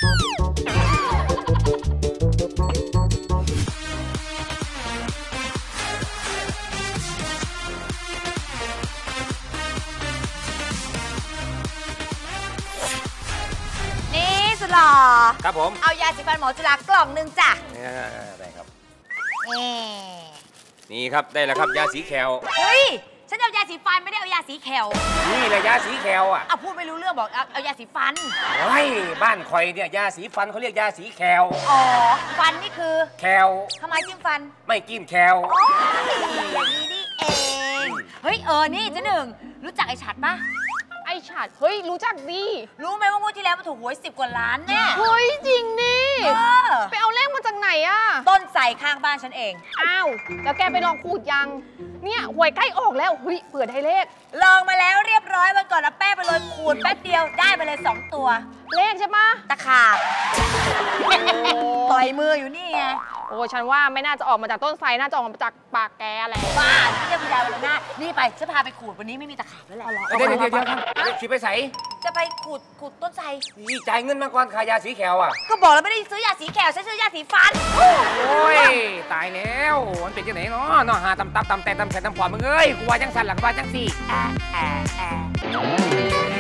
นี่สุดหล่อครับผมเอายาสีฟันหมอจุฬากล่องนึงจ้ะได้ครับนี่นี่ครับได้แล้วครับยาสีแคลเฮ้ยฉันเอายาสีฟันไม่ได้เอายาสีแคลนี่แหละยาสีแคลอ่ะเอาพูดไม่รู้เรื่องบอกเอายาสีฟันเฮ้ยบ้านคอยเนี่ยยาสีฟันเขาเรียกยาสีแคลอ๋อฟันนี่คือแคลทำไมจิ้มฟันไม่กินแคลอย่างนี้นี่เองเฮ้ยนี่เจ๊หนึ่งรู้จักไอ้ฉัดปะไอ้ฉัดเฮ้ยรู้จักดิรู้ไหมว่างวดที่แล้วมันถูกหวย10 กว่าล้านแน่เฮ้ยจริงดิไปเอาเลขมาจากไหนอะต้นไทรข้างบ้านฉันเองอ้าวแล้วแกไปลองขูดยังเนี่ยหวยใกล้ออกแล้วเฮ้ยเผื่อได้เลขลองมาแล้วเรียบร้อยวันก่อนเอาแป้งไปโรยขูดแป๊บเดียวได้ไปเลย2 ตัวเลขใช่ไหมตะขาบต่อยมืออยู่นี่ไงโอ้ฉันว่าไม่น่าจะออกมาจากต้นไทรน่าจะออกมาจากปากแกแหละบ้าที่จะพยายามวันหน้านี่ไปจะพาไปขูดวันนี้ไม่มีตะขาบแล้วแหละเดี๋ยวครับขี่ไปใส่จะไปขูดต้นไทรนี่จ่ายเงินมาก่อนขายยาสีแคลอ่ะก็บอกแล้วไม่ได้ซื้อยาสีแขวฉันซื้อยาสีฟันโอ้ยตายแล้วมันเป็นจังไหนเนาะหาตำแต่ตำใส่ตำขวามึงเอ้ยกูว่าจังสั่นหลังว่าจังสี่